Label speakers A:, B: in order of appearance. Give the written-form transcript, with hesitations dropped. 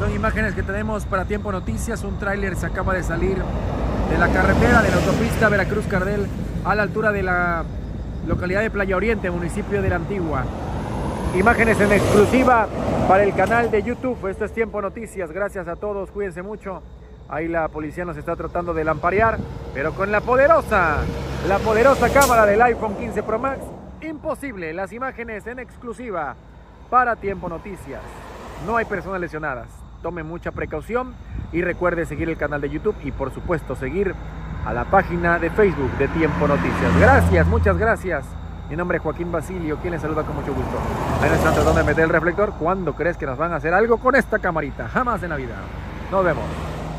A: son imágenes que tenemos para Tiempo Noticias. Un tráiler se acaba de salir de la carretera de la autopista Veracruz-Cardel a la altura de la localidad de Playa Oriente, municipio de La Antigua. Imágenes en exclusiva para el canal de YouTube. Esto es Tiempo Noticias. Gracias a todos, cuídense mucho. Ahí la policía nos está tratando de lamparear, pero con la poderosa cámara del iPhone 15 Pro Max, imposible. Las imágenes en exclusiva para Tiempo Noticias. No hay personas lesionadas. Tome mucha precaución y recuerde seguir el canal de YouTube y por supuesto seguir a la página de Facebook de Tiempo Noticias. Gracias, muchas gracias. Mi nombre es Joaquín Basilio, quien les saluda con mucho gusto. Ahí nos están tratando de meter el reflector. ¿Cuándo crees que nos van a hacer algo con esta camarita? Jamás en la vida. Nos vemos.